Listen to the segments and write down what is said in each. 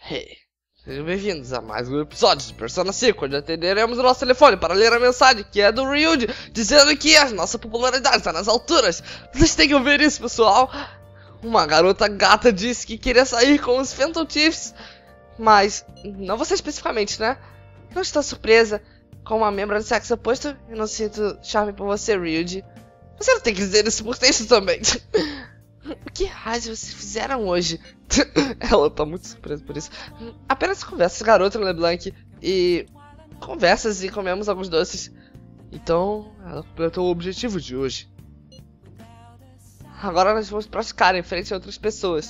Hey, sejam bem-vindos a mais um episódio de Persona 5, onde atenderemos o nosso telefone para ler a mensagem que é do Ryuji, dizendo que a nossa popularidade está nas alturas. Vocês têm que ouvir isso, pessoal. Uma garota gata disse que queria sair com os Phantom Thieves, mas não você especificamente, né? Não estou surpresa. Com uma membro do sexo oposto, eu não sinto charme por você, Ryuji. Você não tem que dizer isso por texto também. O que raios vocês fizeram hoje? Ela tá muito surpresa por isso. Apenas conversas, garota LeBlanc. E conversas e comemos alguns doces. Então, ela completou o objetivo de hoje. Agora nós vamos praticar em frente a outras pessoas.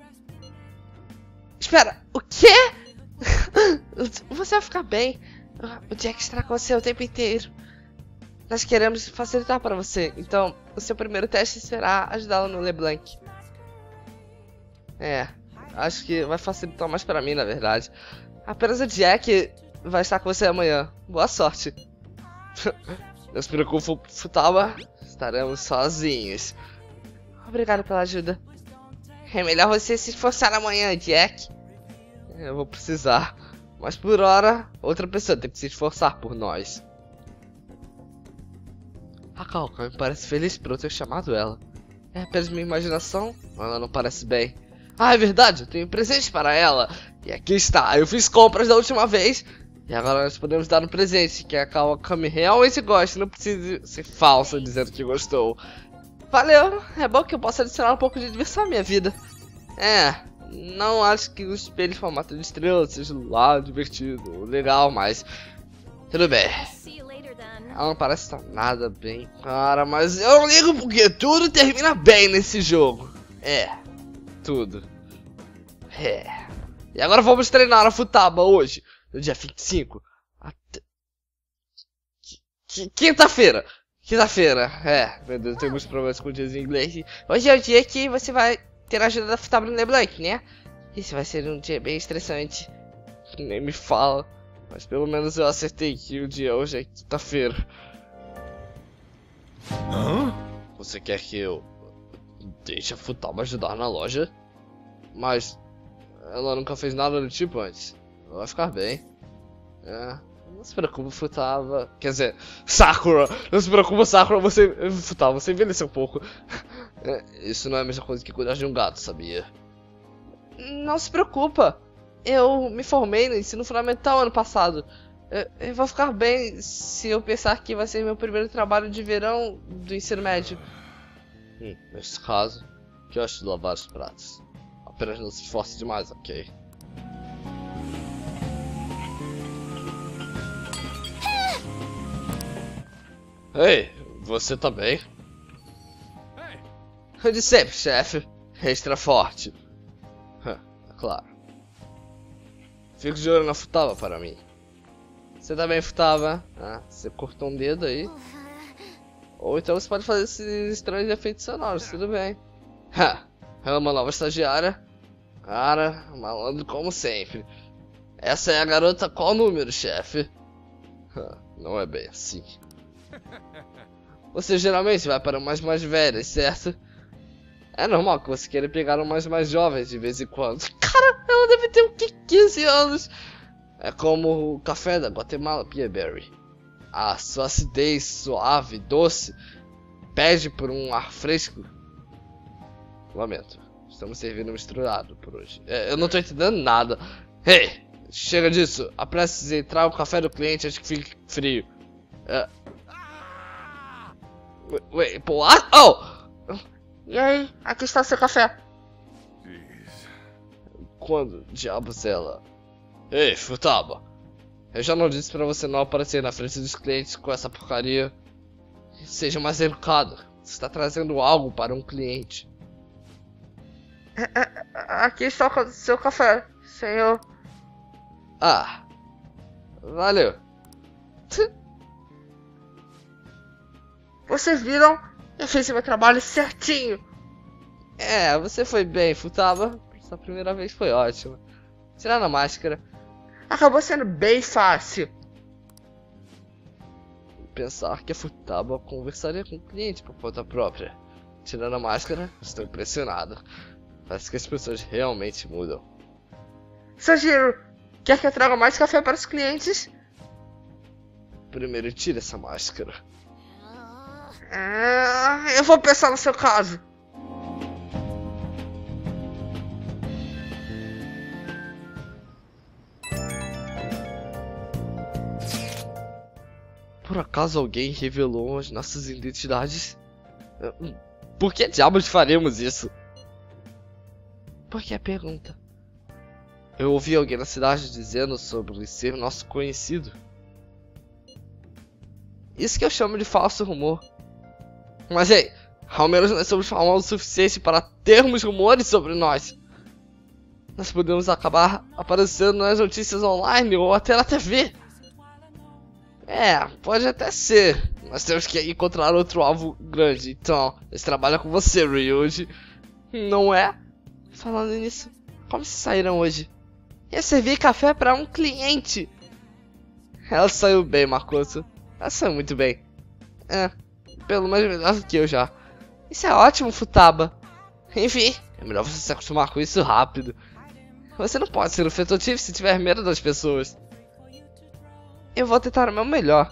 Espera, o quê? Você vai ficar bem. O Jack estará com você o tempo inteiro. Nós queremos facilitar para você. Então, o seu primeiro teste será ajudá-la no LeBlanc. Acho que vai facilitar mais para mim, na verdade. Apenas o Jack vai estar com você amanhã. Boa sorte. Não se preocupe, Futaba. Estaremos sozinhos. Obrigado pela ajuda. É melhor você se esforçar amanhã, Jack. Eu vou precisar. Mas por hora, outra pessoa tem que se esforçar por nós. A Calca me parece feliz por eu ter chamado ela. É apenas minha imaginação? Ela não parece bem. Ah, é verdade, eu tenho presente para ela. E aqui está, eu fiz compras da última vez. E agora nós podemos dar um presente que a Calca realmente gosta. Não precisa ser falsa dizendo que gostou. Valeu, é bom que eu possa adicionar um pouco de diversão à minha vida. Não acho que o espelho em formato de estrela seja lá divertido, legal, mas tudo bem. Ela não parece estar nada bem, cara, mas eu não ligo porque tudo termina bem nesse jogo. Tudo. E agora vamos treinar a Futaba hoje, no dia 25. Até... Quinta-feira. Meu Deus, eu tenho muitos problemas com dias em inglês. Hoje é o dia que você vai ter a ajuda da Futaba no LeBlanc, né? Isso vai ser um dia bem estressante. Nem me fala. Mas pelo menos eu acertei que o dia hoje é quinta-feira. Você quer que eu deixe a Futaba ajudar na loja? Mas ela nunca fez nada do tipo antes. Ela vai ficar bem. Não se preocupe, Futaba. Quer dizer, Sakura! Não se preocupe, Sakura, Futaba, você envelheceu um pouco. Isso não é a mesma coisa que cuidar de um gato, sabia? Não se preocupa. Eu me formei no ensino fundamental ano passado. Eu vou ficar bem se eu pensar que vai ser meu primeiro trabalho de verão do ensino médio. Nesse caso, que eu acho de lavar os pratos. Apenas não se esforce demais, ok? Ei, você tá bem? Eu de sempre, chefe. Extra forte. É claro. Fico de olho na Futaba para mim. Você tá bem, Futaba? Você cortou um dedo aí. Ou então você pode fazer esses estranhos efeitos sonoros, tudo bem. Ela é uma nova estagiária. Cara, malandro como sempre. Essa é a garota qual número, chefe? Não é bem assim. Você geralmente vai para umas mais velhas, certo? É normal que você queira pegar umas mais jovens de vez em quando. Cara, ela deve ter o que, 15 anos? É como o café da Guatemala Peaberry. A sua acidez suave, doce, pede por um ar fresco. Lamento, estamos servindo misturado por hoje. Eu não tô entendendo nada. Ei, chega disso. Apresse-se e traga o café do cliente antes que fique frio. What? E aí, aqui está o seu café. Quando diabos ela? Ei, Futaba. Eu já não disse pra você não aparecer na frente dos clientes com essa porcaria. Seja mais educado. Você está trazendo algo para um cliente. Aqui está o seu café, senhor. Valeu. Vocês viram? Eu fiz meu trabalho certinho. Você foi bem, Futaba. Sua primeira vez foi ótima. Tirando a máscara, acabou sendo bem fácil. Pensar que a Futaba conversaria com o cliente por conta própria. Tirando a máscara, estou impressionado. Parece que as pessoas realmente mudam. Sugiro, quer que eu traga mais café para os clientes? Primeiro tire essa máscara. Eu vou pensar no seu caso. Por acaso alguém revelou as nossas identidades? Por que diabos faremos isso? Por que a pergunta? Eu ouvi alguém na cidade dizendo sobre ser nosso conhecido. Isso que eu chamo de falso rumor. Mas ei, ao menos nós somos famosos o suficiente para termos rumores sobre nós. Nós podemos acabar aparecendo nas notícias online ou até na TV. Pode até ser. Nós temos que encontrar outro alvo grande. Então, eles trabalham com você, Ryuji. Não é? Falando nisso, como se saíram hoje? Ia servir café para um cliente. Ela saiu bem, Makoto. Ela saiu muito bem. Pelo menos melhor do que eu já. Isso é ótimo, Futaba. Enfim, é melhor você se acostumar com isso rápido. Você não pode ser um fetotivo se tiver medo das pessoas. Eu vou tentar o meu melhor.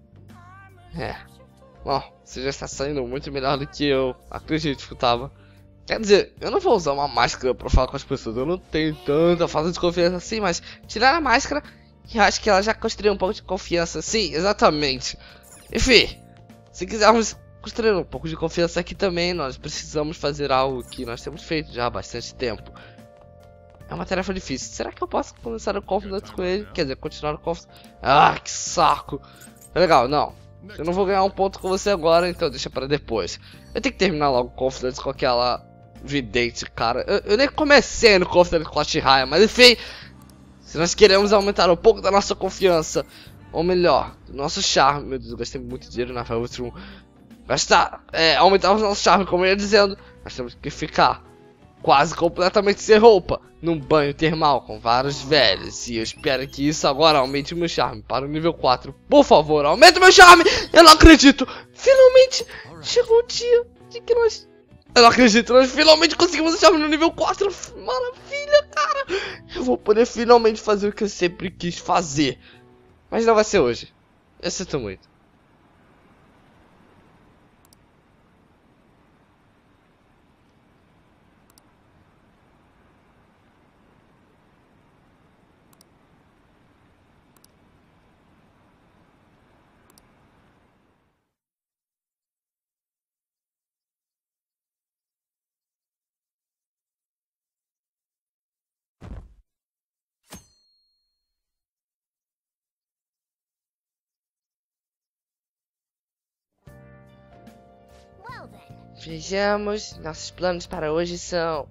Bom, você já está saindo muito melhor do que eu. Acredite, Futaba. Quer dizer, eu não vou usar uma máscara pra falar com as pessoas. Eu não tenho tanta falta de confiança assim, mas tirar a máscara, eu acho que ela já construiu um pouco de confiança. Sim, exatamente. Enfim, se quisermos construir um pouco de confiança aqui também, nós precisamos fazer algo que nós temos feito já há bastante tempo. É uma tarefa difícil. Será que eu posso começar o Confidence com ele? Quer dizer, continuar o Confidence. Que saco. Legal, não. Eu não vou ganhar um ponto com você agora, então deixa pra depois. Eu tenho que terminar logo o Confidence com aquela vidente, cara. Eu nem comecei no Confidence com a Chihaya, mas enfim. Se nós queremos aumentar um pouco da nossa confiança, ou melhor, do nosso charme. Meu Deus, eu gastei muito dinheiro na Velvet Room. Aumentar o nosso charme, como eu ia dizendo. Nós temos que ficar quase completamente sem roupa, num banho termal com vários velhos. E eu espero que isso agora aumente o meu charme para o nível 4. Por favor, aumente o meu charme! Eu não acredito! Finalmente chegou o dia de que nós... Eu não acredito, nós finalmente conseguimos o charme no nível 4. Maravilha, cara! Eu vou poder finalmente fazer o que eu sempre quis fazer. Mas não vai ser hoje. Eu sinto muito. Vejamos, nossos planos para hoje são...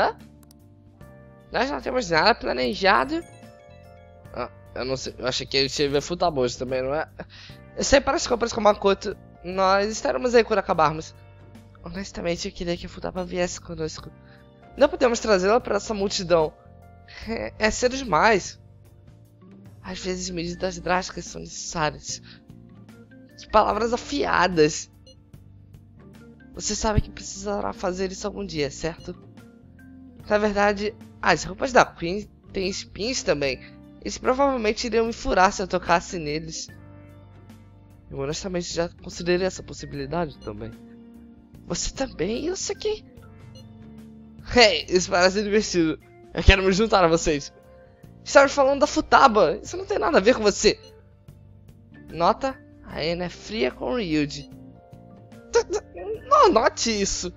Nós não temos nada planejado. Eu não sei, eu achei que ele tinha futebol hoje também, não é? Eu sei, parece compras com Makoto. Nós estaremos aí quando acabarmos. Honestamente, eu queria que a Futaba viesse conosco. Não podemos trazê-la para essa multidão. É cedo demais. Às vezes medidas drásticas são necessárias. Que palavras afiadas. Você sabe que precisará fazer isso algum dia, certo? Na verdade, as roupas da Queen têm espinhos também. Eles provavelmente iriam me furar se eu tocasse neles. Eu honestamente já considerei essa possibilidade também. Você também? Eu sei que... Hey, isso parece divertido. Eu quero me juntar a vocês. Estamos falando da Futaba. Isso não tem nada a ver com você. Nota, a Ana é fria com o Ryuji. Não note isso.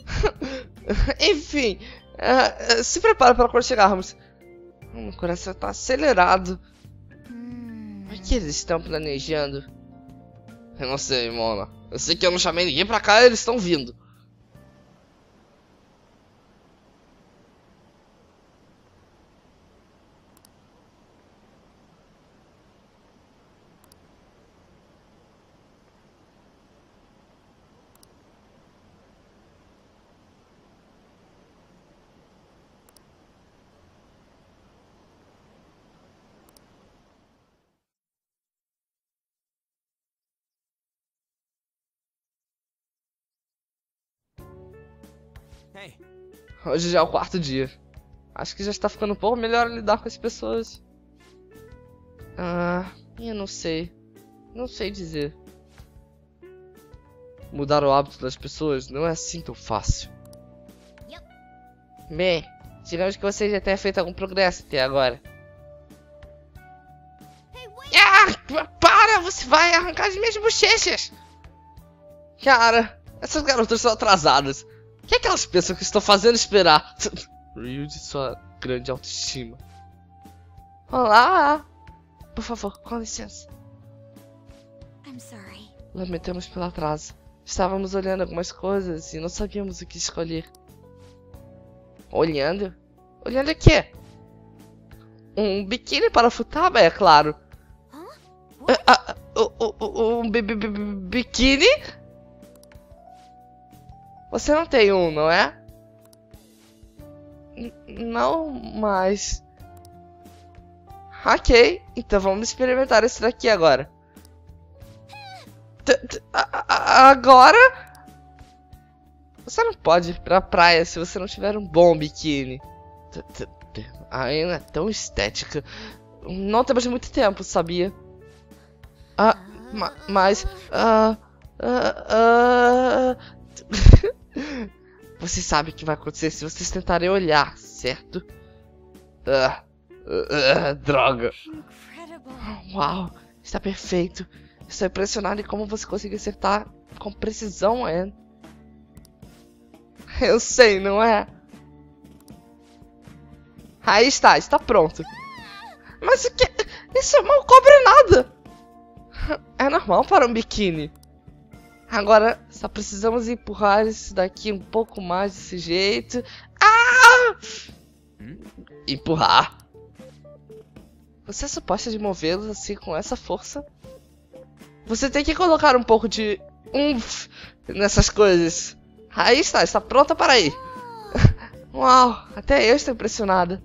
Enfim, se prepare para quando chegarmos. Meu coração está acelerado. O que eles estão planejando? Eu não sei, Mona. Eu sei que eu não chamei ninguém pra cá e eles estão vindo. Hoje já é o quarto dia. Acho que já está ficando um pouco melhor lidar com as pessoas. Eu não sei. Não sei dizer. Mudar o hábito das pessoas não é assim tão fácil. Bem, digamos que você já tenha feito algum progresso até agora. Para! Você vai arrancar as minhas bochechas! Cara, essas garotas são atrasadas. O que é que elas pensam que estou fazendo esperar? Ryuji, sua grande autoestima. Olá! Por favor, com licença. Lamentamos pelo atraso. Estávamos olhando algumas coisas e não sabíamos o que escolher. Olhando? Olhando o quê? Um biquíni para Futaba, é claro. Biquíni? Você não tem um, não é? Não, mas... Ok, então vamos experimentar esse daqui agora. Agora? Você não pode ir pra praia se você não tiver um bom biquíni. Ainda é tão estética. Não temos muito tempo, sabia? Mas... Você sabe o que vai acontecer se vocês tentarem olhar, certo? Droga. Uau, está perfeito. Estou impressionado em como você conseguiu acertar com precisão, Anne. Eu sei, não é? Aí está pronto. Mas o que? Isso não cobre nada. É normal para um biquíni. Agora, só precisamos empurrar isso daqui um pouco mais desse jeito. Empurrar? Você é suposta de movê-los assim com essa força? Você tem que colocar um pouco de umf nessas coisas. Aí está pronta para ir. Uau, até eu estou impressionada.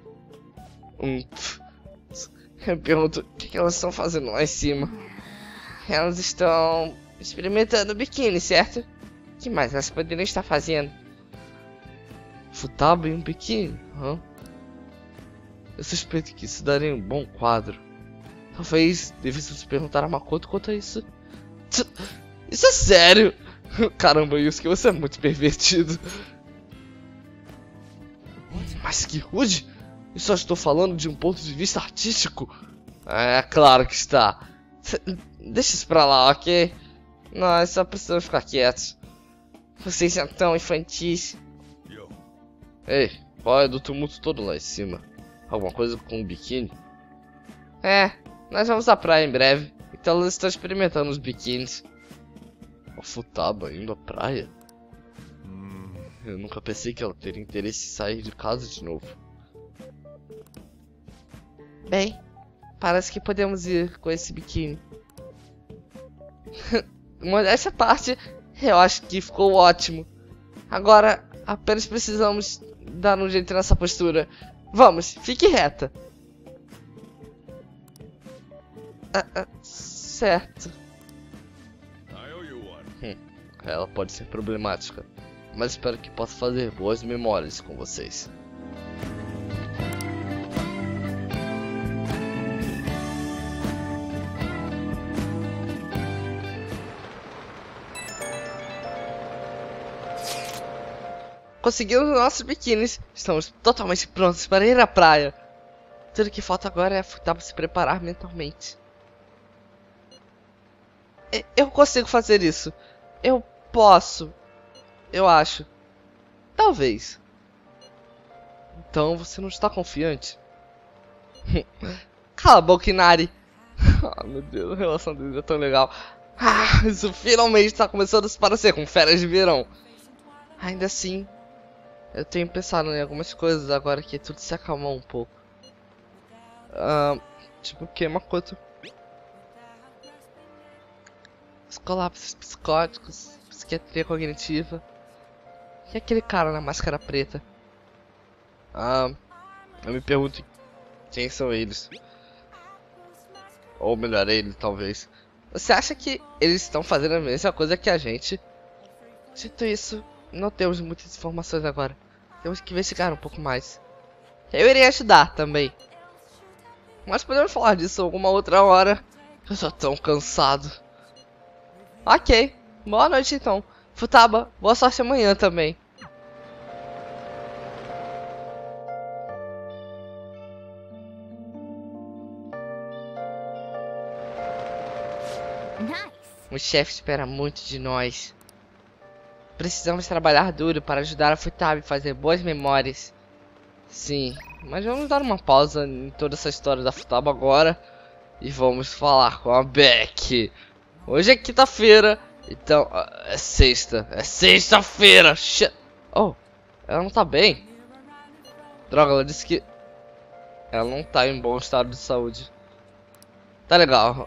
Eu pergunto, o que elas estão fazendo lá em cima? Elas estão experimentando biquíni, certo? O que mais elas poderiam estar fazendo? Futaba e um biquíni? Eu suspeito que isso daria um bom quadro. Talvez devêssemos perguntar a Makoto quanto a isso. Isso é sério? Caramba, Yusuke, você é muito pervertido. Mas que rude! Eu só estou falando de um ponto de vista artístico. É claro que está. Deixa isso pra lá, ok? Nós só precisamos ficar quietos. Vocês são tão infantis. Ei, qual é do tumulto todo lá em cima? Alguma coisa com um biquíni? Nós vamos à praia em breve. Então eles estão experimentando os biquínis. A Futaba indo à praia? Eu nunca pensei que ela teria interesse em sair de casa de novo. Bem, parece que podemos ir com esse biquíni. Modéstia à parte, eu acho que ficou ótimo. Agora, apenas precisamos dar um jeito nessa postura. Vamos, fique reta. Certo. Ela pode ser problemática, mas espero que possa fazer boas memórias com vocês. Conseguimos nossos biquínis. Estamos totalmente prontos para ir à praia. Tudo que falta agora é a Futaba se preparar mentalmente. Eu consigo fazer isso. Eu posso. Eu acho. Talvez. Então você não está confiante? Cala a boca, Inari. Meu Deus, a relação deles é tão legal. Isso finalmente está começando a se parecer com férias de verão. Ainda assim, eu tenho pensado em algumas coisas agora que tudo se acalmou um pouco. Tipo o que, Makoto? Os colapsos psicóticos, psiquiatria cognitiva. E aquele cara na máscara preta? Eu me pergunto quem são eles. Ou melhor, ele talvez. Você acha que eles estão fazendo a mesma coisa que a gente? Dito isso, não temos muitas informações agora. Temos que investigar um pouco mais. eu irei ajudar também. Mas podemos falar disso alguma outra hora. Eu tô tão cansado. Ok, boa noite então. Futaba, boa sorte amanhã também. O chefe espera muito de nós. Precisamos trabalhar duro para ajudar a Futaba a fazer boas memórias. Sim, mas vamos dar uma pausa em toda essa história da Futaba agora. E vamos falar com a Beck. Hoje é quinta-feira, então é sexta. É sexta-feira. Oh, ela não tá bem. Droga, ela disse que ela não tá em bom estado de saúde. Tá legal.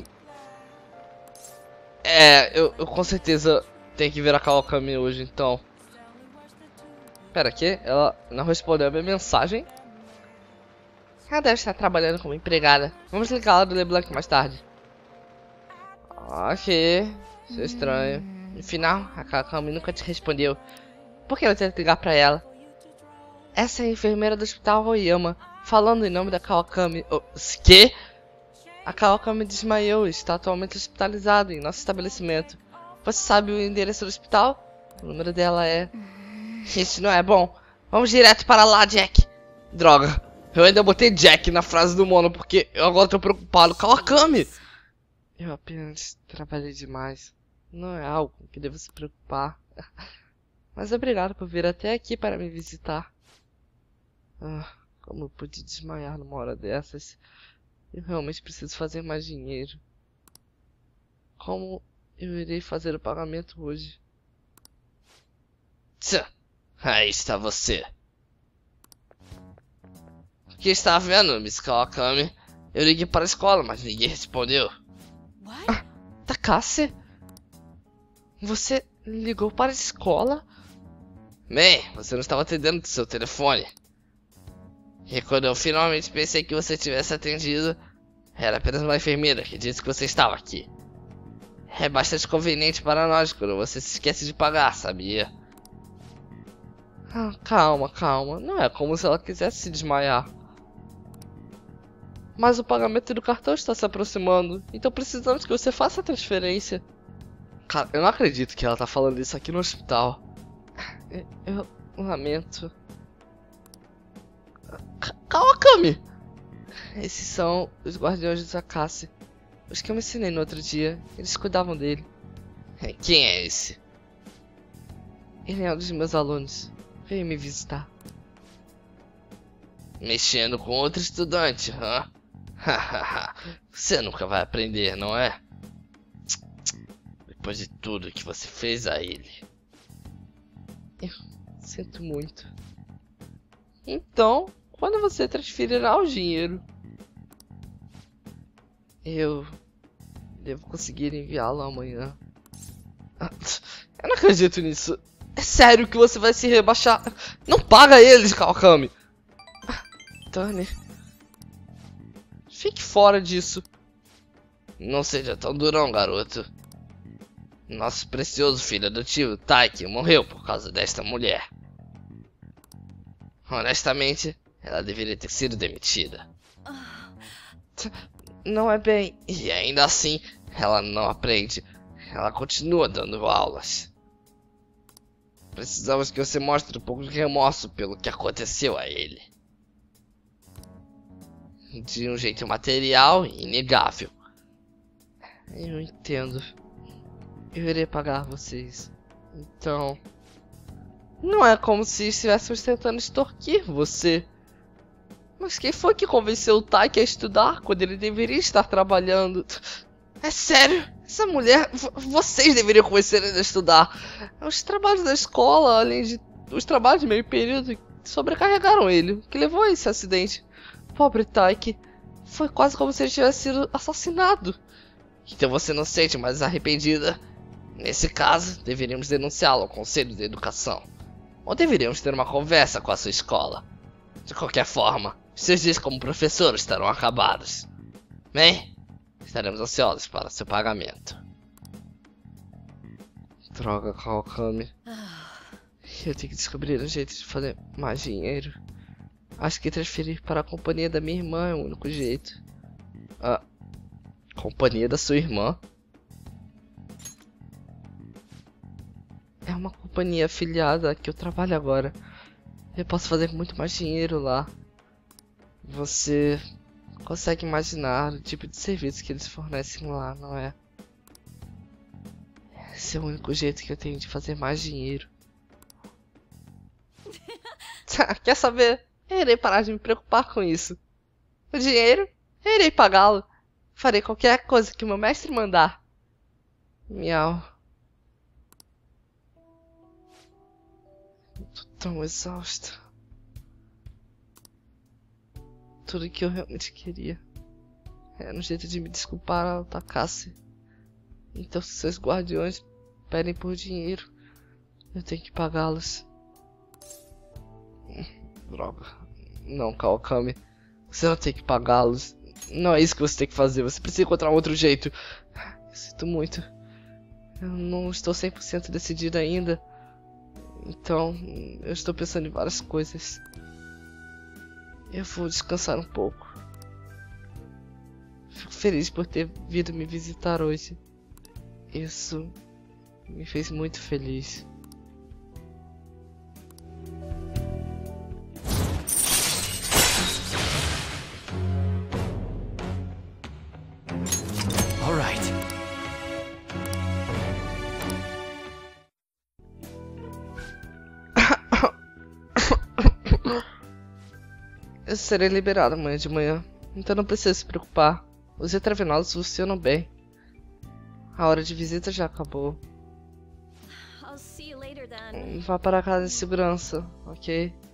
Eu com certeza tenho que ver a Kawakami hoje, então. Pera, aqui? Ela não respondeu a minha mensagem? Ela deve estar trabalhando como empregada. Vamos ligá-la do LeBlanc mais tarde. Ok, isso é estranho. No final, a Kawakami nunca te respondeu. Por que eu tenho que ligar pra ela? Essa é a enfermeira do hospital Oyama, falando em nome da Kawakami. Que? A Kawakami desmaiou e está atualmente hospitalizada em nosso estabelecimento. Você sabe o endereço do hospital? O número dela é... Isso não é bom. Vamos direto para lá, Jack. Droga, eu ainda botei Jack na frase do Mono porque eu agora tô preocupado. Kawakami! Eu apenas trabalhei demais. Não é algo que devo se preocupar. Mas obrigado por vir até aqui para me visitar. Como eu pude desmaiar numa hora dessas? Eu realmente preciso fazer mais dinheiro. Como eu irei fazer o pagamento hoje? Tchã, aí está você. O que está vendo, Miss Kawakami? Eu liguei para a escola, mas ninguém respondeu. Takase? Você ligou para a escola? Bem, você não estava atendendo do seu telefone. E quando eu finalmente pensei que você tivesse atendido, era apenas uma enfermeira que disse que você estava aqui. É bastante conveniente para nós quando você se esquece de pagar, sabia? Calma, calma. Não é como se ela quisesse se desmaiar. Mas o pagamento do cartão está se aproximando, então precisamos que você faça a transferência. Cara, eu não acredito que ela tá falando isso aqui no hospital. Eu lamento. Kawakami! Esses são os guardiões do Takase. Os que eu me ensinei no outro dia. Eles cuidavam dele. Quem é esse? Ele é um dos meus alunos. Veio me visitar. Mexendo com outro estudante, hã? Você nunca vai aprender, não é? Depois de tudo que você fez a ele. Eu sinto muito. Então, quando você transferirá o dinheiro? Eu devo conseguir enviá-lo amanhã. Eu não acredito nisso. É sério que você vai se rebaixar? Não paga eles, Kawakami. Tony, fique fora disso. Não seja tão durão, garoto. Nosso precioso filho adotivo, Taiki, morreu por causa desta mulher. Honestamente, ela deveria ter sido demitida. Não é bem... E ainda assim, ela não aprende. Ela continua dando aulas. Precisamos que você mostre um pouco de remorso pelo que aconteceu a ele. De um jeito material e inegável. Eu entendo. Eu irei pagar vocês. Então... Não é como se estivéssemos tentando extorquir você. Mas quem foi que convenceu o Taiki a estudar quando ele deveria estar trabalhando? É sério? Essa mulher... Vocês deveriam convencer ele a estudar. Os trabalhos da escola, além de... Os trabalhos de meio período, sobrecarregaram ele. O que levou a esse acidente. Pobre Taiki. Foi quase como se ele tivesse sido assassinado. Então você não se sente mais arrependida? Nesse caso, deveríamos denunciá-lo ao Conselho de Educação. Ou deveríamos ter uma conversa com a sua escola. De qualquer forma, seus dias como professor estarão acabados. Bem, estaremos ansiosos para seu pagamento. Droga, Kawakami. Eu tenho que descobrir um jeito de fazer mais dinheiro. Acho que transferir para a companhia da minha irmã é o único jeito. Ah, companhia da sua irmã? É uma companhia afiliada que eu trabalho agora. Eu posso fazer muito mais dinheiro lá. Você consegue imaginar o tipo de serviço que eles fornecem lá, não é? Esse é o único jeito que eu tenho de fazer mais dinheiro. Quer saber? Eu irei parar de me preocupar com isso. O dinheiro, eu irei pagá-lo. Farei qualquer coisa que o meu mestre mandar. Miau. Tô tão exausto. Tudo que eu realmente queria era um jeito de me desculpar ao Takase. Então, se seus guardiões pedem por dinheiro, eu tenho que pagá-los. Droga. Não, Kawakami. Você não tem que pagá-los. Não é isso que você tem que fazer. Você precisa encontrar um outro jeito. Eu sinto muito. Eu não estou 100% decidido ainda. Então, eu estou pensando em várias coisas. Eu vou descansar um pouco. Fico feliz por ter vindo me visitar hoje. Isso me fez muito feliz. Alright. Eu serei liberado amanhã de manhã, então não precisa se preocupar. Os retravenolos funcionam bem. A hora de visita já acabou. I'll see you later then. Vá para casa de segurança, ok?